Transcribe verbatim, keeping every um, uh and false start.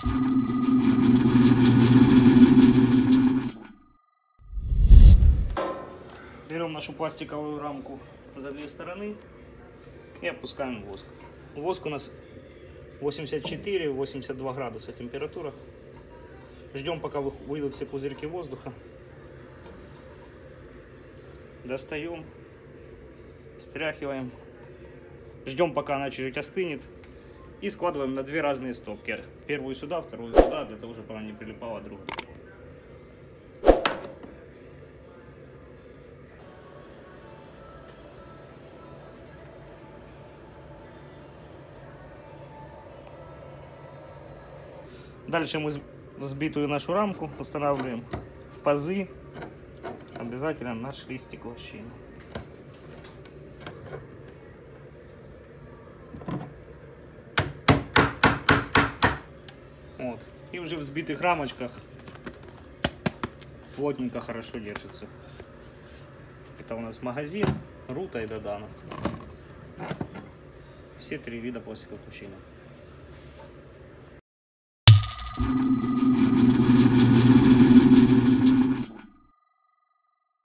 Берем нашу пластиковую рамку за две стороны и опускаем в воск. Воск у нас восемьдесят четыре — восемьдесят два градуса температура. Ждем, пока выйдут все пузырьки воздуха. Достаем, стряхиваем. Ждем, пока она чуть-чуть остынет. И складываем на две разные стопки. Первую сюда, вторую сюда, для того, чтобы она не прилипала друг к другу. Дальше мы взбитую нашу рамку устанавливаем в пазы. Обязательно наш листик лощины. Вот. И уже в взбитых рамочках плотненько, хорошо держится. Это у нас магазин, Рута и Додана. Все три вида пластиковых лощин.